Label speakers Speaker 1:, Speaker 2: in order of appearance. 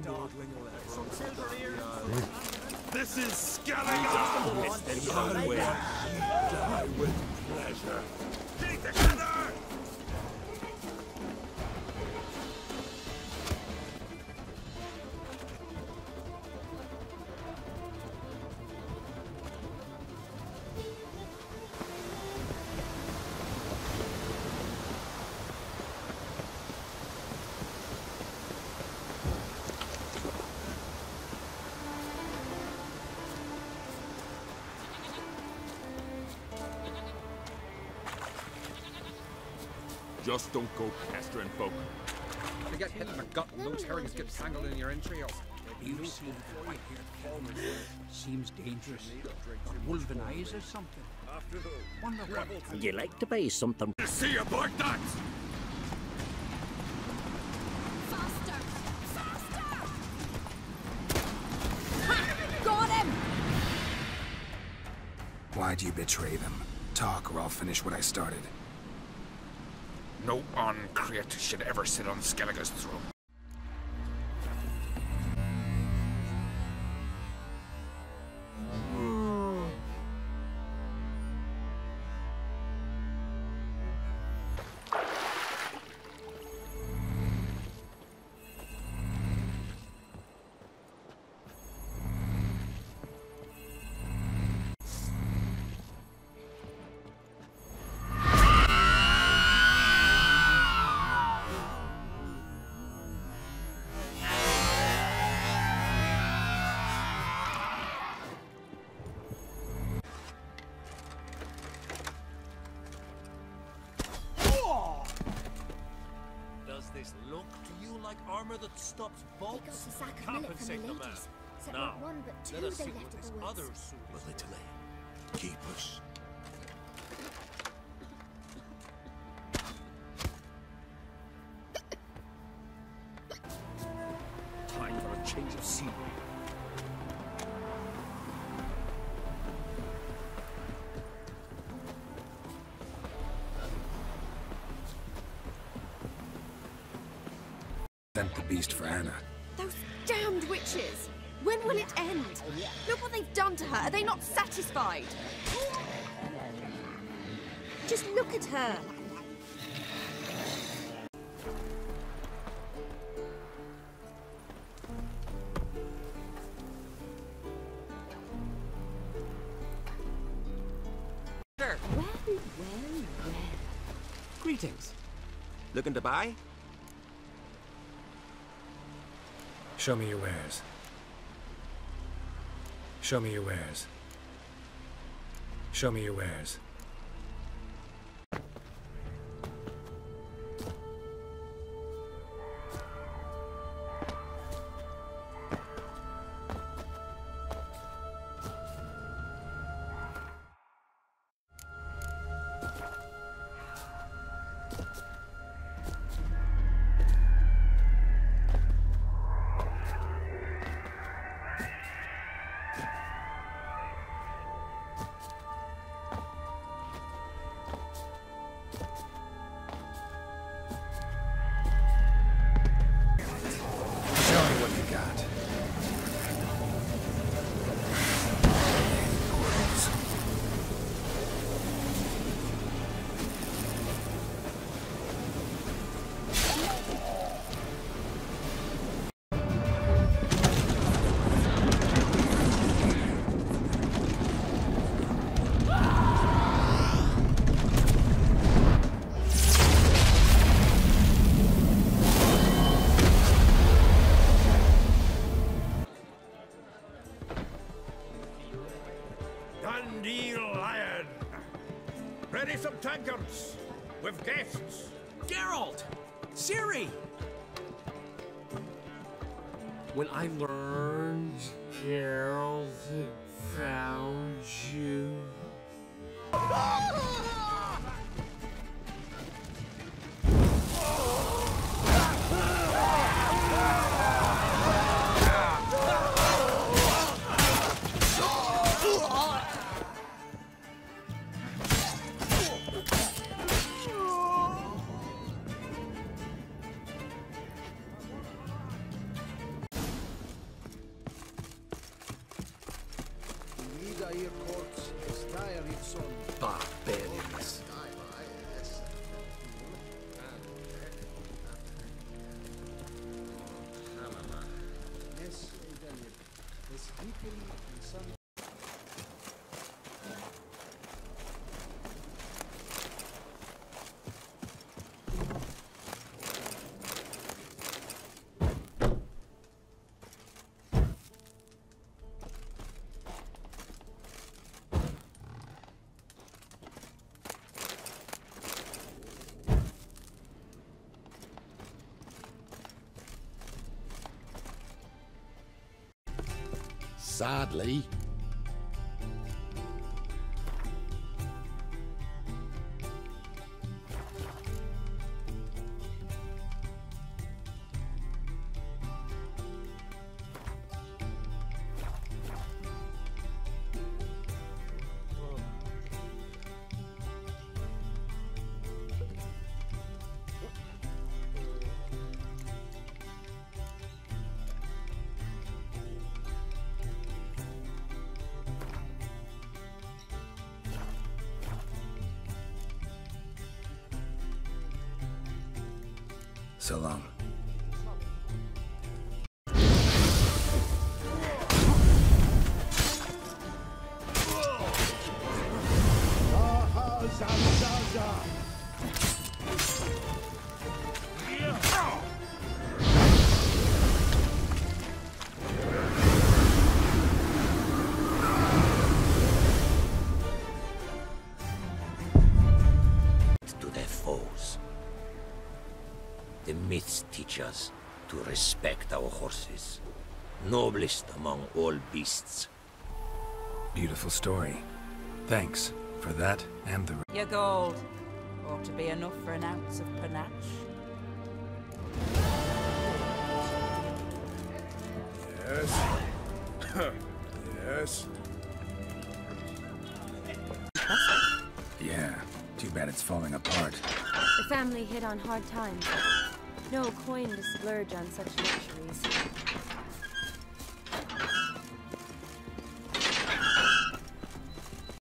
Speaker 1: This is Skellige! Die with pleasure. Keep together! Just don't go pestering folk.
Speaker 2: They get hit in the gut and those herrings get tangled in your entrails.
Speaker 3: You see before you hear seems dangerous. Wolven eyes or something. Wonder what.
Speaker 4: Would you like to buy something?
Speaker 1: See about that!
Speaker 5: Faster! Faster! Ha! Got him!
Speaker 6: Why'd you betray them? Talk or I'll finish what I started.
Speaker 2: No uncreate should ever sit on Skellige's throne.
Speaker 7: This look to you like armor that stops bolts?
Speaker 5: They got a sack of millet from the ladies. Except not one, but two
Speaker 7: let us
Speaker 5: they
Speaker 7: see
Speaker 5: left
Speaker 7: what
Speaker 5: at
Speaker 7: this
Speaker 5: the woods.
Speaker 7: other suit is.
Speaker 1: Belittle. Keep us.
Speaker 7: Time for a change of scenery.
Speaker 6: Sent the beast for Anna.
Speaker 5: Those damned witches! When will it end? Look what they've done to her. Are they not satisfied? Just look at her.
Speaker 2: Sure.
Speaker 5: Well.
Speaker 4: Greetings. Looking to buy?
Speaker 6: Show me your wares. Show me your wares. Show me your wares.
Speaker 1: Ready some tankards with guests.
Speaker 4: Geralt! Ciri!
Speaker 3: When I learned Geralt had found you.
Speaker 6: Barbarians.
Speaker 1: Sadly.
Speaker 6: So long.
Speaker 4: To their foes. The myths teach us to respect our horses, noblest among all beasts.
Speaker 6: Beautiful story. Thanks for that and the...
Speaker 8: Your gold ought to be enough for an ounce of panache.
Speaker 1: Yes. Yes.
Speaker 6: Yeah, too bad it's falling apart.
Speaker 9: The family hit on hard times. No coin to splurge on such luxuries.